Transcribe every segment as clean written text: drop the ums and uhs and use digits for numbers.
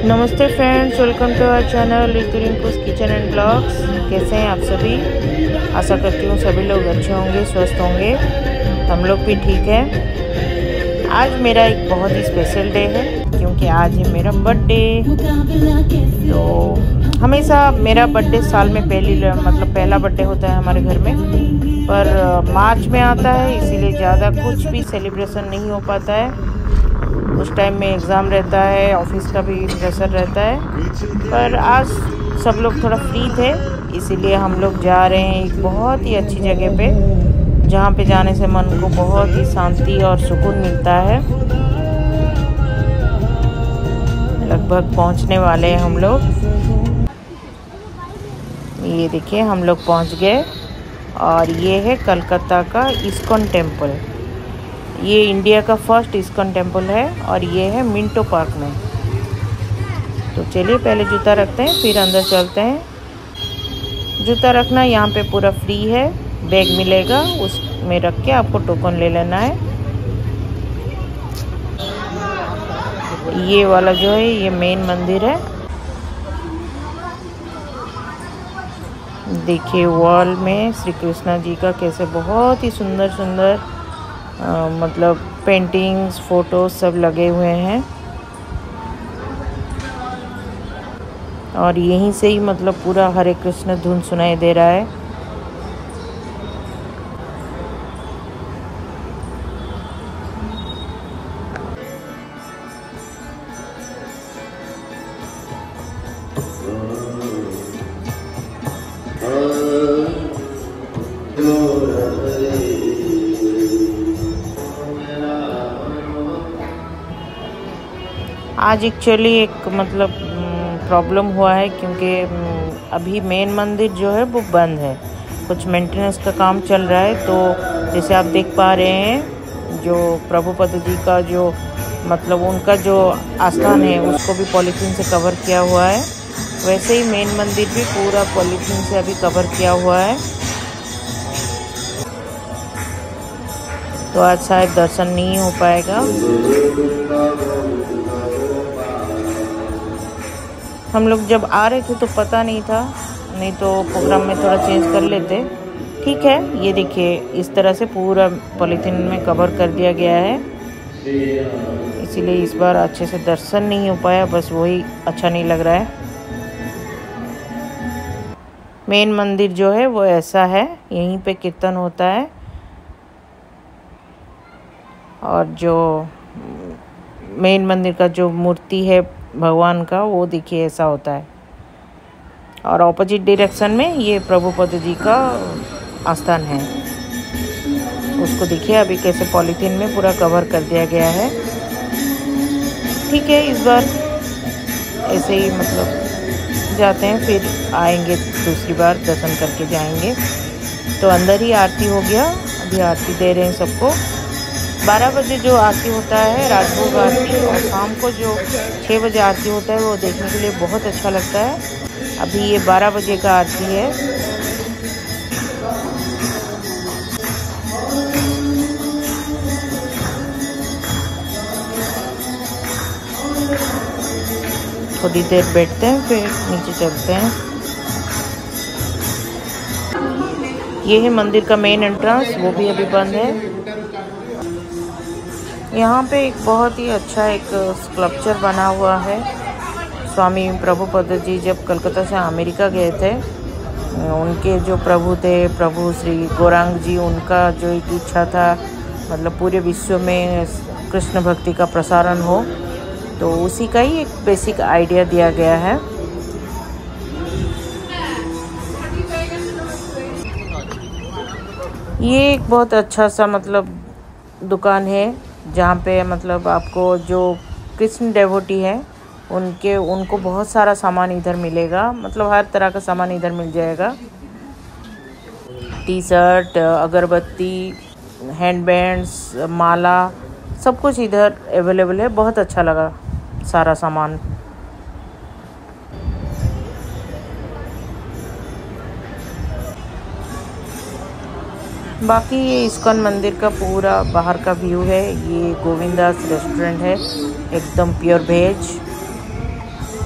नमस्ते friends, welcome to our channel Ritu Rinku's kitchen and vlogs. कैसे हैं आप सभी? आशा करती हूँ सभी लोग अच्छे होंगे, स्वस्थ होंगे। हम लोग भी ठीक हैं। आज मेरा एक बहुत ही स्पेशल डे है क्योंकि आज है मेरा बर्थडे। तो हमेशा मेरा बर्थडे साल में पहला बर्थडे होता है हमारे घर में, पर मार्च में आता है, इसीलिए ज़्यादा कुछ भी सेलिब्रेशन नहीं हो पाता है। उस टाइम में एग्ज़ाम रहता है, ऑफिस का भी प्रेशर रहता है। पर आज सब लोग थोड़ा फ्री थे, इसीलिए हम लोग जा रहे हैं एक बहुत ही अच्छी जगह पे, जहाँ पे जाने से मन को बहुत ही शांति और सुकून मिलता है। लगभग पहुँचने वाले हैं हम लोग। ये देखिए, हम लोग पहुँच गए और ये है कलकत्ता का इस्कॉन टेम्पल। ये इंडिया का फर्स्ट इस्कॉन टेम्पल है और ये है मिंटो पार्क में। तो चलिए पहले जूता रखते हैं, फिर अंदर चलते हैं। जूता रखना यहाँ पे पूरा फ्री है, बैग मिलेगा, उसमें रख के आपको टोकन ले लेना है। ये वाला जो है ये मेन मंदिर है। देखिए वॉल में श्री कृष्णा जी का कैसे बहुत ही सुंदर सुंदर मतलब पेंटिंग्स, फोटोज सब लगे हुए हैं। और यहीं से ही मतलब पूरा हरे कृष्ण धुन सुनाई दे रहा है। आज एक्चुअली एक मतलब प्रॉब्लम हुआ है क्योंकि अभी मेन मंदिर जो है वो बंद है, कुछ मेंटेनेंस का काम चल रहा है। तो जैसे आप देख पा रहे हैं, जो प्रभुपद जी का जो मतलब उनका जो आस्थान है उसको भी पॉलीथीन से कवर किया हुआ है, वैसे ही मेन मंदिर भी पूरा पॉलीथीन से अभी कवर किया हुआ है। तो आज शायद दर्शन नहीं हो पाएगा। हम लोग जब आ रहे थे तो पता नहीं था, नहीं तो प्रोग्राम में थोड़ा चेंज कर लेते। ठीक है, ये देखिए इस तरह से पूरा पॉलीथीन में कवर कर दिया गया है, इसीलिए इस बार अच्छे से दर्शन नहीं हो पाया, बस वही अच्छा नहीं लग रहा है। मेन मंदिर जो है वो ऐसा है, यहीं पे कीर्तन होता है और जो मेन मंदिर का जो मूर्ति है भगवान का, वो देखिए ऐसा होता है। और ऑपोजिट डायरेक्शन में ये प्रभुपद जी का आस्थान है, उसको देखिए अभी कैसे पॉलीथीन में पूरा कवर कर दिया गया है। ठीक है, इस बार ऐसे ही मतलब जाते हैं, फिर आएंगे दूसरी बार दर्शन करके जाएंगे। तो अंदर ही आरती हो गया, अभी आरती दे रहे हैं सबको। 12 बजे जो आरती होता है, राजभोग आरती, और शाम को जो 6 बजे आरती होता है, वो देखने के लिए बहुत अच्छा लगता है। अभी ये 12 बजे का आरती है। थोड़ी देर बैठते हैं, फिर नीचे चलते हैं। ये है मंदिर का मेन एंट्रेंस, वो भी अभी बंद है। यहाँ पे एक बहुत ही अच्छा एक स्कल्पचर बना हुआ है। स्वामी प्रभुपद जी जब कलकत्ता से अमेरिका गए थे, उनके जो प्रभु थे, प्रभु श्री गौरांग जी, उनका जो एक इच्छा था मतलब पूरे विश्व में कृष्ण भक्ति का प्रसारण हो, तो उसी का ही एक बेसिक आइडिया दिया गया है। ये एक बहुत अच्छा सा मतलब दुकान है, जहाँ पे मतलब आपको जो कृष्ण डेवोटी है उनको बहुत सारा सामान इधर मिलेगा, मतलब हर तरह का सामान इधर मिल जाएगा। टी शर्ट, अगरबत्ती, हैंडबैंड्स, माला, सब कुछ इधर अवेलेबल है। बहुत अच्छा लगा सारा सामान। बाकी ये इस्कॉन मंदिर का पूरा बाहर का व्यू है। ये गोविंदास रेस्टोरेंट है, एकदम प्योर वेज।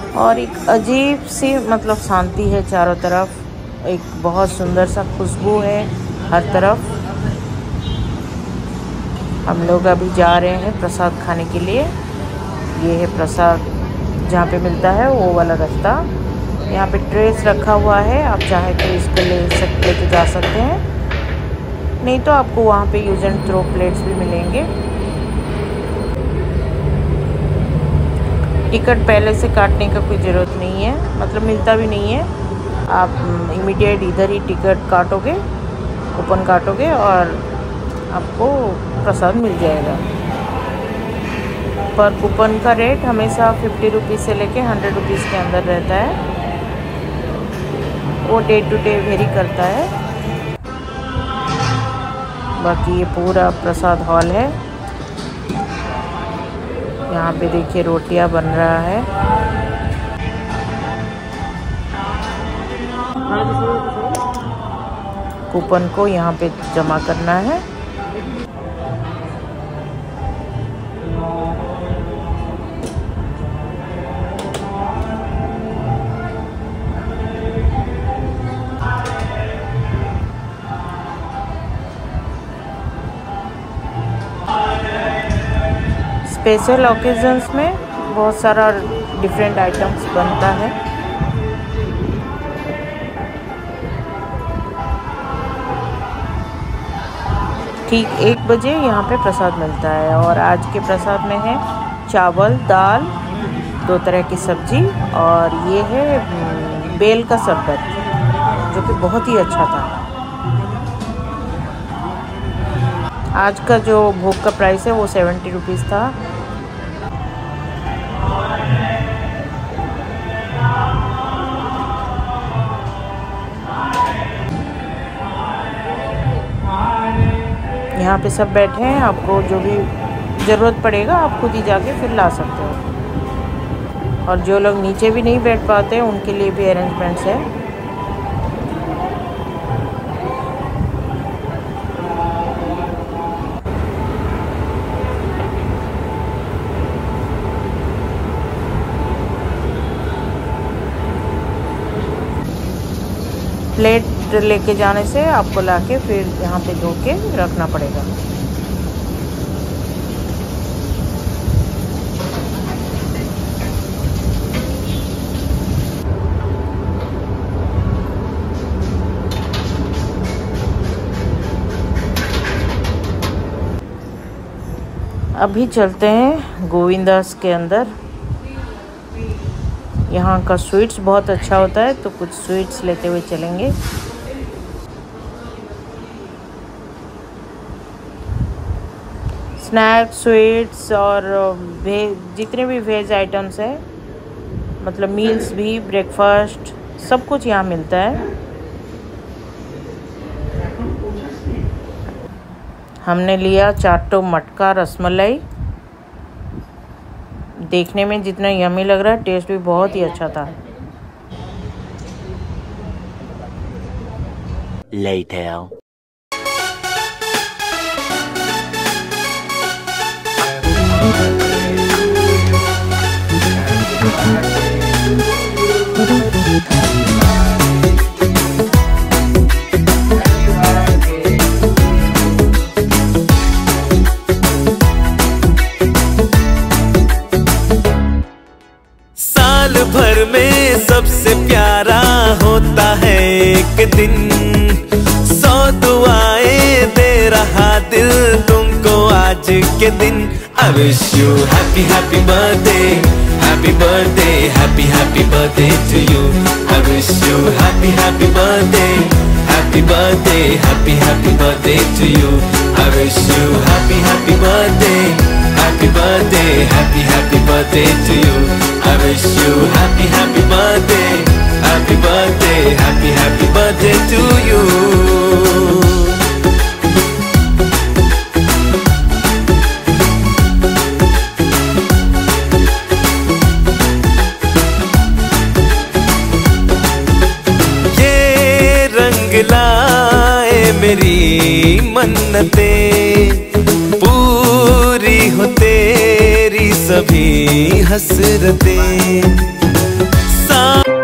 और एक अजीब सी मतलब शांति है चारों तरफ, एक बहुत सुंदर सा खुशबू है हर तरफ। हम लोग अभी जा रहे हैं प्रसाद खाने के लिए। ये है प्रसाद जहाँ पे मिलता है वो वाला रास्ता। यहाँ पे ट्रेस रखा हुआ है, आप चाहे तो इसको लेके जा सकते हैं, नहीं तो आपको वहाँ पे यूज एंड थ्रो प्लेट्स भी मिलेंगे। टिकट पहले से काटने का कोई ज़रूरत नहीं है, मतलब मिलता भी नहीं है। आप इमीडिएट इधर ही टिकट काटोगे, कूपन काटोगे और आपको प्रसाद मिल जाएगा। पर कूपन का रेट हमेशा 50 रुपीज़ से लेके 100 रुपीज़ के अंदर रहता है, वो डे टू डे वेरी करता है। बाकी ये पूरा प्रसाद हॉल है। यहाँ पे देखिए रोटियां बन रहा है। कूपन को यहाँ पे जमा करना है। स्पेशल ओकेजन्स में बहुत सारा डिफरेंट आइटम्स बनता है। ठीक 1 बजे यहाँ पे प्रसाद मिलता है और आज के प्रसाद में है चावल, दाल, 2 तरह की सब्जी और ये है बेल का शरबत जो कि बहुत ही अच्छा था। आज का जो भोग का प्राइस है वो 70 रुपीज़ था। यहाँ पे सब बैठे हैं, आपको जो भी ज़रूरत पड़ेगा आप खुद ही जाके फिर ला सकते हो। और जो लोग नीचे भी नहीं बैठ पाते हैं उनके लिए भी अरेंजमेंट्स है। प्लेट लेके जाने से आपको लाके फिर यहाँ पे धो के रखना पड़ेगा। अभी चलते हैं गोविंदास के अंदर। यहाँ का स्वीट्स बहुत अच्छा होता है तो कुछ स्वीट्स लेते हुए चलेंगे। स्नैक्स, स्वीट्स और जितने भी वेज आइटम्स है, मतलब मील्स भी, ब्रेकफास्ट, सब कुछ यहाँ मिलता है। हमने लिया चाटो मटका रसमलाई। देखने में जितना यम्मी लग रहा है, टेस्ट भी बहुत ही अच्छा था। Later. साल भर में सबसे प्यारा होता है एक दिन, 100 दुआएं दे रहा दिल तुमको आज के दिन। I wish you happy happy birthday, happy birthday, happy happy birthday to you. I wish you happy happy birthday, happy birthday, happy happy birthday to you. I wish you happy happy birthday, happy birthday, happy happy birthday to you. I wish you happy happy birthday, happy birthday, happy happy birthday to you. ये रंग लाए मेरी मन्नतें, पूरी हो तेरी सभी हसरतें। सा